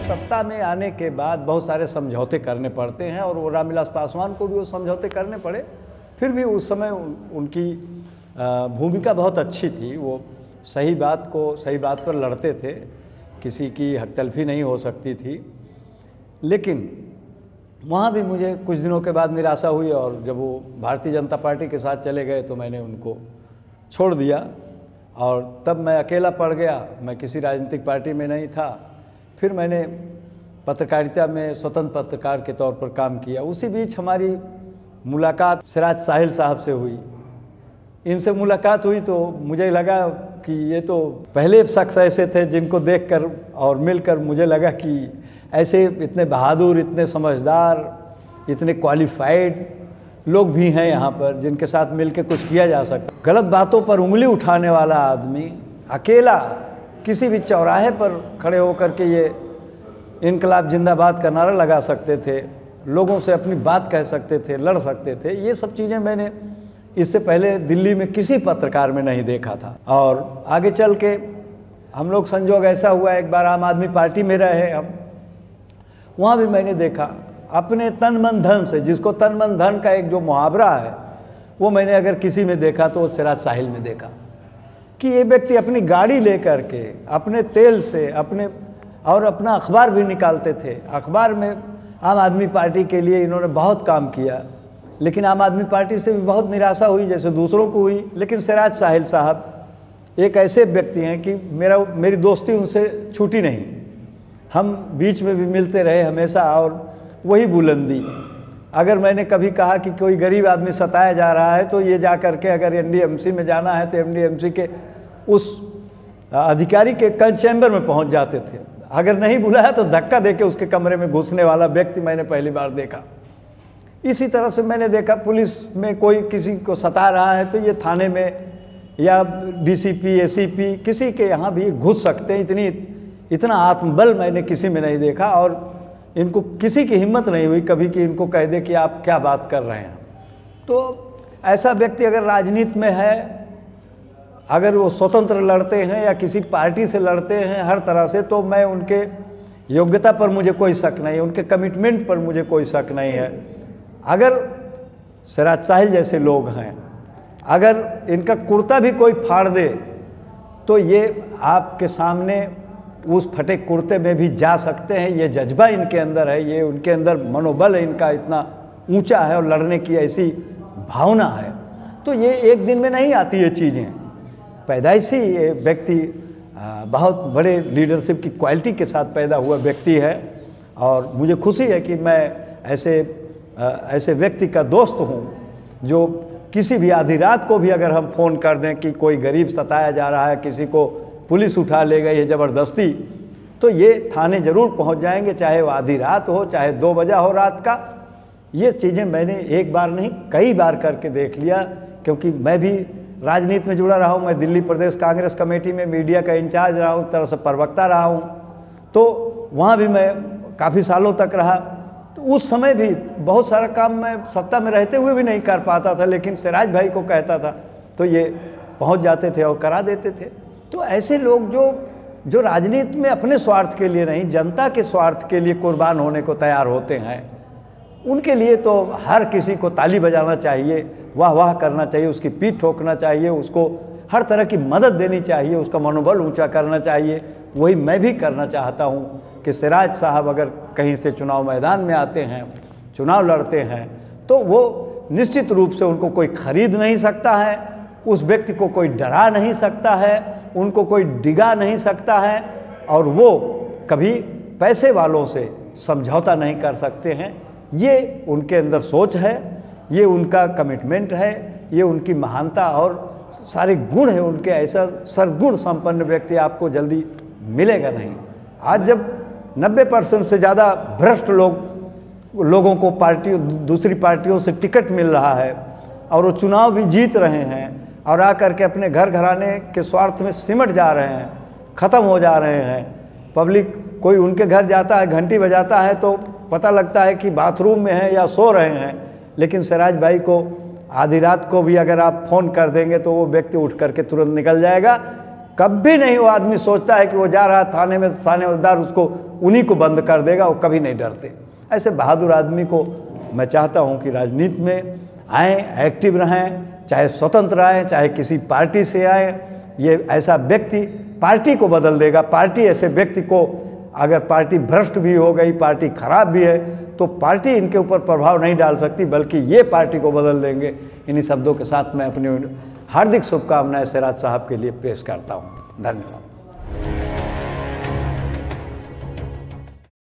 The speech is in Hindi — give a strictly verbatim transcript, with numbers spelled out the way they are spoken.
सत्ता में आने के बाद बहुत सारे समझौते करने पड़ते हैं और वो रामविलास पासवान को भी वो समझौते करने पड़े। फिर भी उस समय उनकी भूमिका बहुत अच्छी थी, वो सही बात को सही बात पर लड़ते थे, किसी की हकतलफी नहीं हो सकती थी। लेकिन वहाँ भी मुझे कुछ दिनों के बाद निराशा हुई और जब वो भारतीय जनता पार्टी के साथ चले गए तो मैंने उनको छोड़ दिया और तब मैं अकेला पड़ गया, मैं किसी राजनीतिक पार्टी में नहीं था। फिर मैंने पत्रकारिता में स्वतंत्र पत्रकार के तौर पर काम किया। उसी बीच हमारी मुलाकात सिराज साहिल साहब से हुई। इनसे मुलाकात हुई तो मुझे लगा कि ये तो पहले शख्स ऐसे थे जिनको देखकर और मिलकर मुझे लगा कि ऐसे इतने बहादुर, इतने समझदार, इतने क्वालिफाइड लोग भी हैं यहाँ पर जिनके साथ मिलकर कुछ किया जा सकता। गलत बातों पर उंगली उठाने वाला आदमी अकेला किसी भी चौराहे पर खड़े होकर के ये इनकलाब जिंदाबाद का नारा लगा सकते थे, लोगों से अपनी बात कह सकते थे, लड़ सकते थे। ये सब चीज़ें मैंने इससे पहले दिल्ली में किसी पत्रकार में नहीं देखा था। और आगे चल के हम लोग संजोग ऐसा हुआ, एक बार आम आदमी पार्टी में रहे हम, वहाँ भी मैंने देखा अपने तन मन धन से, जिसको तन मन धन का एक जो मुहावरा है वो मैंने अगर किसी में देखा तो वो सिराज साहिल में देखा कि ये व्यक्ति अपनी गाड़ी लेकर के अपने तेल से अपने और अपना अखबार भी निकालते थे। अखबार में आम आदमी पार्टी के लिए इन्होंने बहुत काम किया, लेकिन आम आदमी पार्टी से भी बहुत निराशा हुई जैसे दूसरों को हुई। लेकिन सिराज साहिल साहब एक ऐसे व्यक्ति हैं कि मेरा मेरी दोस्ती उनसे छूटी नहीं, हम बीच में भी मिलते रहे हमेशा। और वही बुलंदी, अगर मैंने कभी कहा कि कोई गरीब आदमी सताया जा रहा है तो ये जा कर के अगर एन डी एम सी में जाना है तो एन डी एम सी के उस अधिकारी के कल चैम्बर में पहुंच जाते थे। अगर नहीं बुलाया तो धक्का देके उसके कमरे में घुसने वाला व्यक्ति मैंने पहली बार देखा। इसी तरह से मैंने देखा पुलिस में कोई किसी को सता रहा है तो ये थाने में या D C P, A C P किसी के यहाँ भी घुस सकते हैं। इतनी इतना आत्मबल मैंने किसी में नहीं देखा और इनको किसी की हिम्मत नहीं हुई कभी कि इनको कह दे कि आप क्या बात कर रहे हैं। तो ऐसा व्यक्ति अगर राजनीति में है, अगर वो स्वतंत्र लड़ते हैं या किसी पार्टी से लड़ते हैं हर तरह से, तो मैं उनके योग्यता पर मुझे कोई शक नहीं है, उनके कमिटमेंट पर मुझे कोई शक नहीं है। अगर सिराज साहिल जैसे लोग हैं, अगर इनका कुर्ता भी कोई फाड़ दे तो ये आपके सामने उस फटे कुर्ते में भी जा सकते हैं। ये जज्बा इनके अंदर है, ये उनके अंदर मनोबल इनका इतना ऊंचा है और लड़ने की ऐसी भावना है। तो ये एक दिन में नहीं आती ये चीज़ें, पैदाइशी ये व्यक्ति बहुत बड़े लीडरशिप की क्वालिटी के साथ पैदा हुआ व्यक्ति है। और मुझे खुशी है कि मैं ऐसे ऐसे व्यक्ति का दोस्त हूँ जो किसी भी आधी रात को भी अगर हम फ़ोन कर दें कि कोई गरीब सताया जा रहा है, किसी को पुलिस उठा ले गई है ज़बरदस्ती, तो ये थाने ज़रूर पहुंच जाएंगे, चाहे वो आधी रात हो चाहे दो बजा हो रात का। ये चीज़ें मैंने एक बार नहीं कई बार करके देख लिया, क्योंकि मैं भी राजनीति में जुड़ा रहा हूँ। मैं दिल्ली प्रदेश कांग्रेस कमेटी में मीडिया का इंचार्ज रहा हूँ, एक तरह से प्रवक्ता रहा हूँ, तो वहाँ भी मैं काफ़ी सालों तक रहा। तो उस समय भी बहुत सारा काम मैं सत्ता में रहते हुए भी नहीं कर पाता था, लेकिन सिराज भाई को कहता था तो ये पहुँच जाते थे और करा देते थे। तो ऐसे लोग जो जो राजनीति में अपने स्वार्थ के लिए नहीं, जनता के स्वार्थ के लिए कुर्बान होने को तैयार होते हैं, उनके लिए तो हर किसी को ताली बजाना चाहिए, वाह वाह करना चाहिए, उसकी पीठ ठोकना चाहिए, उसको हर तरह की मदद देनी चाहिए, उसका मनोबल ऊंचा करना चाहिए। वही मैं भी करना चाहता हूँ कि सिराज साहब अगर कहीं से चुनाव मैदान में आते हैं, चुनाव लड़ते हैं, तो वो निश्चित रूप से उनको कोई खरीद नहीं सकता है, उस व्यक्ति को कोई डरा नहीं सकता है, उनको कोई डिगा नहीं सकता है, और वो कभी पैसे वालों से समझौता नहीं कर सकते हैं। ये उनके अंदर सोच है, ये उनका कमिटमेंट है, ये उनकी महानता और सारे गुण है उनके। ऐसा सरगुण संपन्न व्यक्ति आपको जल्दी मिलेगा नहीं। आज जब नब्बे परसेंट से ज़्यादा भ्रष्ट लोग लोगों को पार्टी दूसरी पार्टियों से टिकट मिल रहा है और वो चुनाव भी जीत रहे हैं और आकर के अपने घर घराने के स्वार्थ में सिमट जा रहे हैं, ख़त्म हो जा रहे हैं। पब्लिक कोई उनके घर जाता है, घंटी बजाता है तो पता लगता है कि बाथरूम में है या सो रहे हैं, लेकिन सिराज भाई को आधी रात को भी अगर आप फ़ोन कर देंगे तो वो व्यक्ति उठ करके तुरंत निकल जाएगा। कभी नहीं वो आदमी सोचता है कि वो जा रहा है थाने में, थानेदार उसको उन्हीं को बंद कर देगा, वो कभी नहीं डरते। ऐसे बहादुर आदमी को मैं चाहता हूँ कि राजनीति में आएँ, एक्टिव रहें, चाहे स्वतंत्र आएँ, चाहे किसी पार्टी से आएँ। ये ऐसा व्यक्ति पार्टी को बदल देगा। पार्टी ऐसे व्यक्ति को, अगर पार्टी भ्रष्ट भी हो गई, पार्टी खराब भी है, तो पार्टी इनके ऊपर प्रभाव नहीं डाल सकती, बल्कि ये पार्टी को बदल देंगे। इन्हीं शब्दों के साथ मैं अपनी हार्दिक शुभकामनाएं सिराज साहब के लिए पेश करता हूँ। धन्यवाद।